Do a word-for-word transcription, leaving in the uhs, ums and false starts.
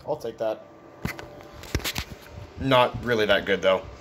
I'll take that. Not really that good, though.